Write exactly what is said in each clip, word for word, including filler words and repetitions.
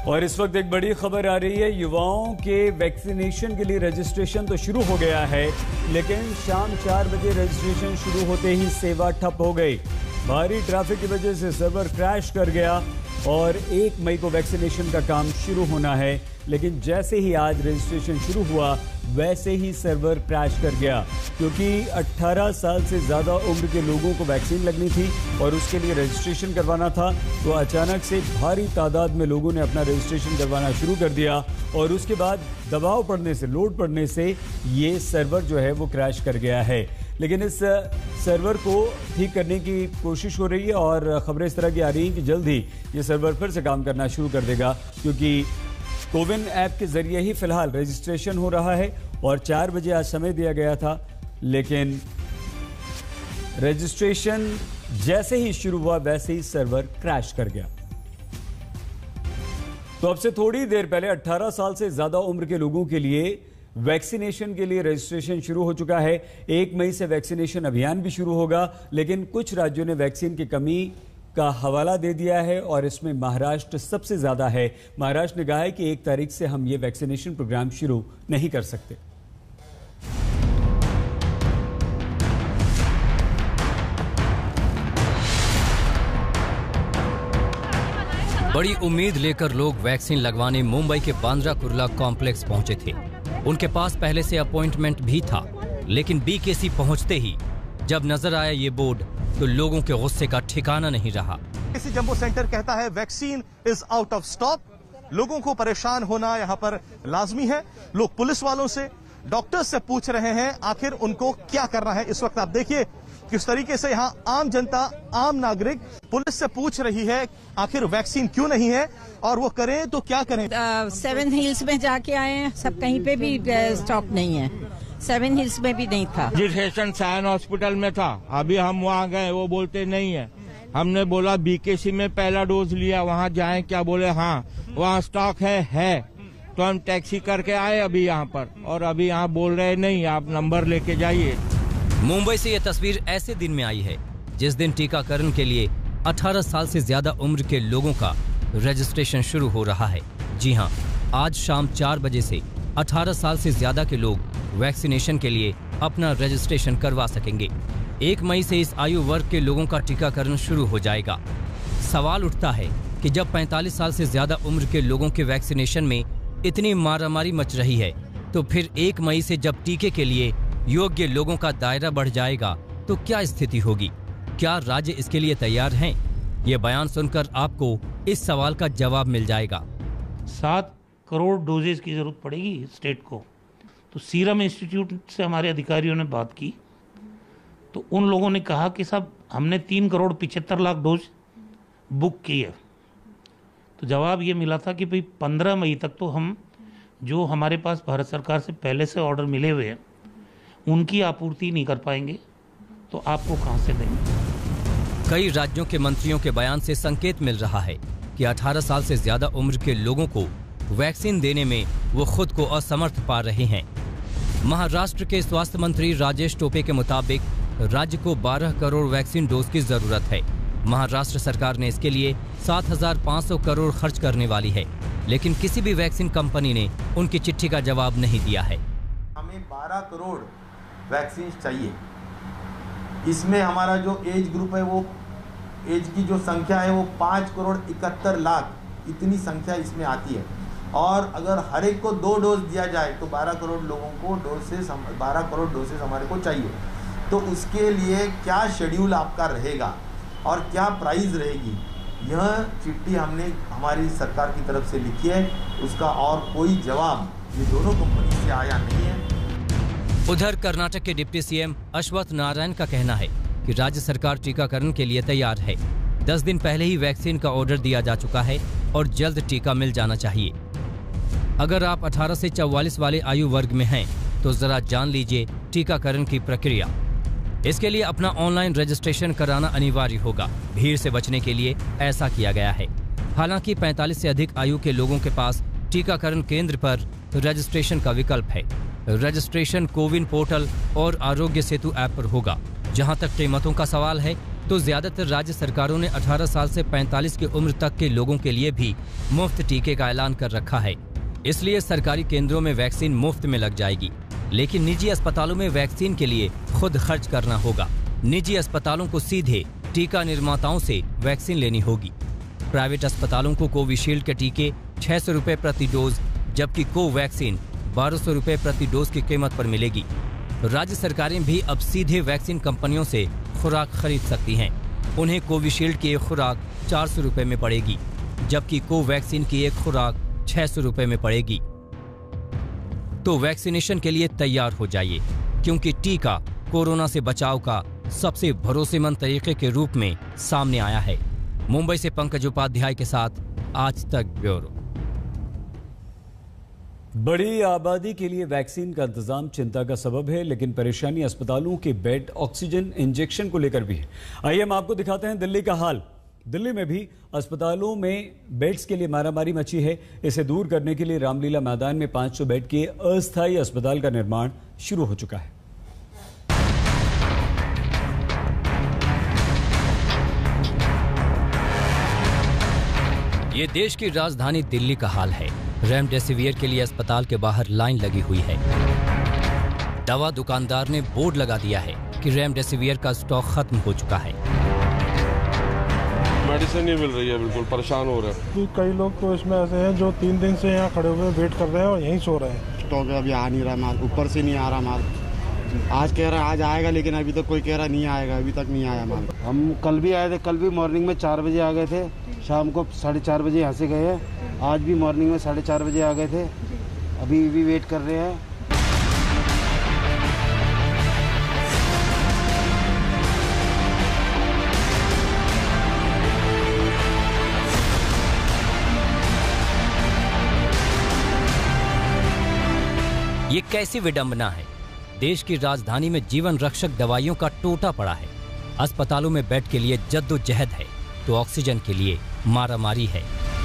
और इस वक्त एक बड़ी खबर आ रही है। युवाओं के वैक्सीनेशन के लिए रजिस्ट्रेशन तो शुरू हो गया है, लेकिन शाम चार बजे रजिस्ट्रेशन शुरू होते ही सेवा ठप हो गई। भारी ट्रैफिक की वजह से सर्वर क्रैश कर गया और एक मई को वैक्सीनेशन का काम शुरू होना है, लेकिन जैसे ही आज रजिस्ट्रेशन शुरू हुआ वैसे ही सर्वर क्रैश कर गया, क्योंकि अठारह साल से ज़्यादा उम्र के लोगों को वैक्सीन लगनी थी और उसके लिए रजिस्ट्रेशन करवाना था। तो अचानक से भारी तादाद में लोगों ने अपना रजिस्ट्रेशन करवाना शुरू कर दिया और उसके बाद दबाव पड़ने से, लोड पड़ने से ये सर्वर जो है वो क्रैश कर गया है। लेकिन इस सर्वर को ठीक करने की कोशिश हो रही है और खबरें इस तरह की आ रही हैं कि जल्द ही ये सर्वर फिर से काम करना शुरू कर देगा, क्योंकि कोविन ऐप के जरिए ही फिलहाल रजिस्ट्रेशन हो रहा है और चार बजे आज समय दिया गया था, लेकिन रजिस्ट्रेशन जैसे ही शुरू हुआ वैसे ही सर्वर क्रैश कर गया। तो अब से थोड़ी देर पहले अठारह साल से ज्यादा उम्र के लोगों के लिए वैक्सीनेशन के लिए रजिस्ट्रेशन शुरू हो चुका है। एक मई से वैक्सीनेशन अभियान भी शुरू होगा, लेकिन कुछ राज्यों ने वैक्सीन की कमी का हवाला दे दिया है और इसमें महाराष्ट्र सबसे ज्यादा है। महाराष्ट्र ने कहा है कि एक तारीख से हम ये वैक्सीनेशन प्रोग्राम शुरू नहीं कर सकते। बड़ी उम्मीद लेकर लोग वैक्सीन लगवाने मुंबई के बांद्रा कुर्ला कॉम्प्लेक्स पहुंचे थे। उनके पास पहले से अपॉइंटमेंट भी था, लेकिन बीकेसी पहुंचते ही जब नजर आया ये बोर्ड तो लोगों के गुस्से का ठिकाना नहीं रहा। इसी जंबो सेंटर कहता है vaccine is out of stock. लोगों को परेशान होना यहाँ पर लाजमी है। लोग पुलिस वालों से, डॉक्टर्स से पूछ रहे हैं आखिर उनको क्या करना है। इस वक्त आप देखिए किस तरीके से यहाँ आम जनता, आम नागरिक पुलिस से पूछ रही है आखिर वैक्सीन क्यों नहीं है और वो करें तो क्या करें। सेवन हिल्स में जाके आए हैं, सब कहीं पे भी स्टॉक नहीं है। सेवन हिल्स में भी नहीं था। रजिस्ट्रेशन सायन हॉस्पिटल में था, अभी हम वहाँ गए, वो बोलते नहीं है। हमने बोला बीकेसी में पहला डोज लिया, वहाँ जाएं, क्या बोले हाँ वहाँ स्टॉक है है तो हम टैक्सी करके आए अभी यहाँ पर, और अभी यहाँ बोल रहे नहीं, आप नंबर लेके जाइए। मुंबई से यह तस्वीर ऐसे दिन में आई है जिस दिन टीकाकरण के लिए अठारह साल से ज्यादा उम्र के लोगों का रजिस्ट्रेशन शुरू हो रहा है। जी हां, आज शाम चार बजे से अठारह साल से ज्यादा के लोग वैक्सीनेशन के लिए अपना रजिस्ट्रेशन करवा सकेंगे। एक मई से इस आयु वर्ग के लोगों का टीकाकरण शुरू हो जाएगा। सवाल उठता है कि जब पैंतालीस साल से ज्यादा उम्र के लोगों के वैक्सीनेशन में इतनी मारामारी मच रही है, तो फिर एक मई से जब टीके के लिए योग्य लोगों का दायरा बढ़ जाएगा तो क्या स्थिति होगी? क्या राज्य इसके लिए तैयार हैं? ये बयान सुनकर आपको इस सवाल का जवाब मिल जाएगा। सात करोड़ डोजेज की जरूरत पड़ेगी स्टेट को। तो सीरम इंस्टीट्यूट से हमारे अधिकारियों ने बात की तो उन लोगों ने कहा कि साहब हमने तीन करोड़ पिछहत्तर लाख डोज बुक की है। तो जवाब ये मिला था कि भाई पंद्रह मई तक तो हम जो हमारे पास भारत सरकार से पहले से ऑर्डर मिले हुए हैं उनकी आपूर्ति नहीं कर पाएंगे, तो आपको कहां से देंगे। कई राज्यों के मंत्रियों के बयान से संकेत मिल रहा है कि अठारह साल से ज्यादा उम्र के लोगों को वैक्सीन देने में वो खुद को असमर्थ पा रहे हैं। महाराष्ट्र के स्वास्थ्य मंत्री राजेश टोपे के मुताबिक राज्य को बारह करोड़ वैक्सीन डोज की जरूरत है। महाराष्ट्र सरकार ने इसके लिए सात हजार पाँच सौ करोड़ खर्च करने वाली है, लेकिन किसी भी वैक्सीन कंपनी ने उनकी चिट्ठी का जवाब नहीं दिया है। हमें बारह करोड़ वैक्सीन चाहिए। इसमें हमारा जो एज ग्रुप है, वो एज की जो संख्या है वो पाँच करोड़ इकहत्तर लाख, इतनी संख्या इसमें आती है। और अगर हर एक को दो डोज दिया जाए तो बारह करोड़ लोगों को डोसेस बारह करोड़ डोसेस हमारे को चाहिए। तो उसके लिए क्या शेड्यूल आपका रहेगा और क्या प्राइस रहेगी, यह चिट्ठी हमने हमारी सरकार की तरफ से लिखी है। उसका और कोई जवाब ये दोनों कंपनी से आया नहीं है। उधर कर्नाटक के डिप्टी सीएम अश्वत्थ नारायण का कहना है कि राज्य सरकार टीकाकरण के लिए तैयार है। दस दिन पहले ही वैक्सीन का ऑर्डर दिया जा चुका है और जल्द टीका मिल जाना चाहिए। अगर आप अठारह से चौवालीस वाले आयु वर्ग में हैं, तो जरा जान लीजिए टीकाकरण की प्रक्रिया। इसके लिए अपना ऑनलाइन रजिस्ट्रेशन कराना अनिवार्य होगा। भीड़ से बचने के लिए ऐसा किया गया है। हालांकि पैंतालीस से अधिक आयु के लोगों के पास टीकाकरण केंद्र पर रजिस्ट्रेशन का विकल्प है। रजिस्ट्रेशन कोविन पोर्टल और आरोग्य सेतु ऐप पर होगा। जहां तक कीमतों का सवाल है, तो ज्यादातर राज्य सरकारों ने अठारह साल से पैंतालीस की उम्र तक के लोगों के लिए भी मुफ्त टीके का ऐलान कर रखा है। इसलिए सरकारी केंद्रों में वैक्सीन मुफ्त में लग जाएगी, लेकिन निजी अस्पतालों में वैक्सीन के लिए खुद खर्च करना होगा। निजी अस्पतालों को सीधे टीका निर्माताओं से वैक्सीन लेनी होगी। प्राइवेट अस्पतालों को कोविशील्ड के टीके छह सौ रुपए प्रति डोज, जबकि कोवैक्सीन बारह सौ रुपए प्रति डोज की कीमत पर मिलेगी। राज्य सरकारें भी अब सीधे वैक्सीन कंपनियों से खुराक खरीद सकती हैं। उन्हें कोविशील्ड की एक खुराक चार सौ रुपए में पड़ेगी, जबकि कोवैक्सीन की एक खुराक छह सौ रुपए में पड़ेगी। तो वैक्सीनेशन के लिए तैयार हो जाइए, क्योंकि टीका कोरोना से बचाव का सबसे भरोसेमंद तरीके के रूप में सामने आया है। मुंबई से पंकज उपाध्याय के साथ आज तक ब्यूरो। बड़ी आबादी के लिए वैक्सीन का इंतजाम चिंता का सबब है, लेकिन परेशानी अस्पतालों के बेड, ऑक्सीजन इंजेक्शन को लेकर भी है। आइए हम आपको दिखाते हैं दिल्ली का हाल। दिल्ली में भी अस्पतालों में बेड्स के लिए मारामारी मची है। इसे दूर करने के लिए रामलीला मैदान में पाँच सौ बेड के अस्थायी अस्पताल का निर्माण शुरू हो चुका है। ये देश की राजधानी दिल्ली का हाल है। रेमडेसिवियर के लिए अस्पताल के बाहर लाइन लगी हुई है। दवा दुकानदार ने बोर्ड लगा दिया है कि रेमडेसिवियर का स्टॉक खत्म हो चुका है। मेडिसिन नहीं मिल रही है, बिल्कुल परेशान हो रहे हैं। कई लोग तो इसमें ऐसे हैं जो तीन दिन से यहाँ खड़े हुए वेट कर रहे हैं और यहीं सो रहे हैं। स्टॉक अभी आ नहीं रहा माल, ऊपर से नहीं आ रहा माल। आज कह रहा है आज आएगा, लेकिन अभी तक तो कोई कह रहा नहीं आएगा, अभी तक नहीं आया माल। हम कल भी आए थे, कल भी मॉर्निंग में चार बजे आ गए थे, शाम को साढ़े चार बजे यहाँ से गए हैं। आज भी मॉर्निंग में साढ़े चार बजे आ गए थे, अभी भी वेट कर रहे हैं। ये कैसी विडंबना है। देश की राजधानी में जीवन रक्षक दवाइयों का टोटा पड़ा है। अस्पतालों में बेड के लिए जद्दोजहद है, तो ऑक्सीजन के लिए मारामारी है।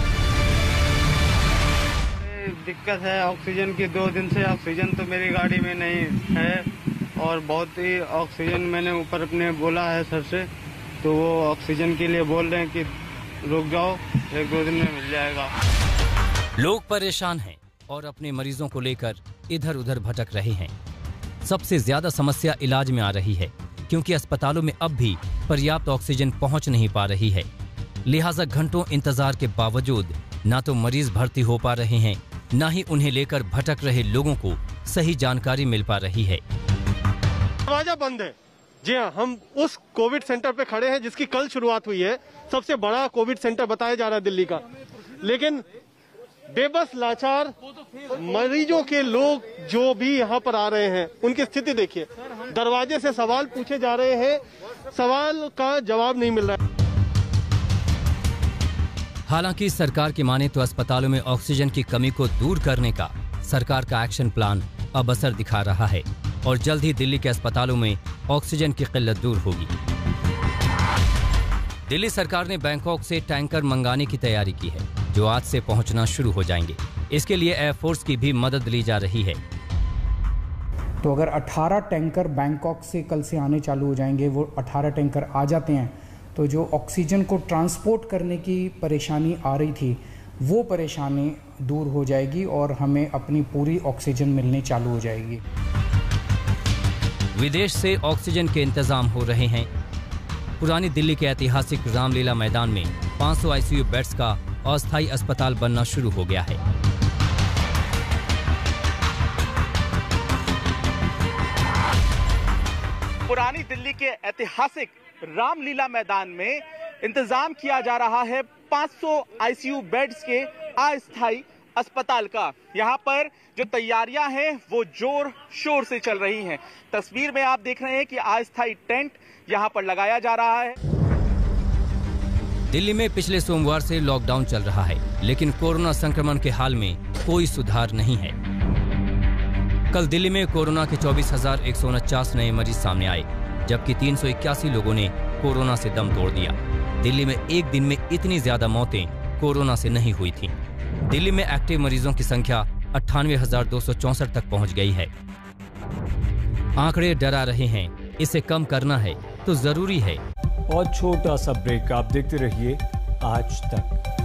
दिक्कत है ऑक्सीजन की। दो दिन से ऑक्सीजन तो मेरी गाड़ी में नहीं है, और बहुत ही ऑक्सीजन मैंने ऊपर अपने बोला है सर से, तो वो ऑक्सीजन के लिए बोल रहे हैं कि रुक जाओ, एक दो दिन में मिल जाएगा। लोग परेशान हैं और अपने मरीजों को लेकर इधर उधर भटक रहे हैं। सबसे ज्यादा समस्या इलाज में आ रही है, क्योंकि अस्पतालों में अब भी पर्याप्त ऑक्सीजन पहुंच नहीं पा रही है। लिहाजा घंटों इंतजार के बावजूद ना तो मरीज भर्ती हो पा रहे हैं, ना ही उन्हें लेकर भटक रहे लोगों को सही जानकारी मिल पा रही है। दरवाजा बंद है। जी हाँ, हम उस कोविड सेंटर पे खड़े हैं जिसकी कल शुरुआत हुई है। सबसे बड़ा कोविड सेंटर बताया जा रहा है दिल्ली का, लेकिन बेबस लाचार मरीजों के लोग जो भी यहाँ पर आ रहे हैं, उनकी स्थिति देखिए। दरवाजे से सवाल पूछे जा रहे हैं, सवाल का जवाब नहीं मिल रहा है। हालांकि सरकार की माने तो अस्पतालों में ऑक्सीजन की कमी को दूर करने का सरकार का एक्शन प्लान अब असर दिखा रहा है, और जल्द ही दिल्ली के अस्पतालों में ऑक्सीजन की किल्लत दूर होगी। दिल्ली सरकार ने बैंकॉक से टैंकर मंगाने की तैयारी की है, जो आज से पहुंचना शुरू हो जाएंगे। इसके लिए एयरफोर्स की भी मदद ली जा रही है। तो अगर अठारह टैंकर बैंकॉक से कल से आने चालू हो जाएंगे, वो अठारह टैंकर आ जाते हैं, तो जो ऑक्सीजन को ट्रांसपोर्ट करने की परेशानी आ रही थी, वो परेशानी दूर हो जाएगी और हमें अपनी पूरी ऑक्सीजन मिलनी चालू हो जाएगी। विदेश से ऑक्सीजन के इंतजाम हो रहे हैं। पुरानी दिल्ली के ऐतिहासिक रामलीला मैदान में पाँच सौ आईसीयू बेड्स का अस्थायी अस्पताल बनना शुरू हो गया है। पुरानी दिल्ली के ऐतिहासिक रामलीला मैदान में इंतजाम किया जा रहा है पाँच सौ आईसीयू बेड्स के अस्थायी अस्पताल का। यहाँ पर जो तैयारियां हैं वो जोर शोर से चल रही हैं। तस्वीर में आप देख रहे हैं कि अस्थायी टेंट यहाँ पर लगाया जा रहा है। दिल्ली में पिछले सोमवार से लॉकडाउन चल रहा है, लेकिन कोरोना संक्रमण के हाल में कोई सुधार नहीं है। कल दिल्ली में कोरोना के चौबीस हजार एक सौ उनचास नए मरीज सामने आए, जबकि तीन सौ इक्यासी लोगों ने कोरोना से दम तोड़ दिया। दिल्ली में एक दिन में इतनी ज्यादा मौतें कोरोना से नहीं हुई थी। दिल्ली में एक्टिव मरीजों की संख्या अट्ठानवे हजार दो सौ चौसठ तक पहुंच गई है। आंकड़े डरा रहे हैं, इसे कम करना है तो जरूरी है बहुत छोटा सा ब्रेक, आप देखते रहिए आज तक।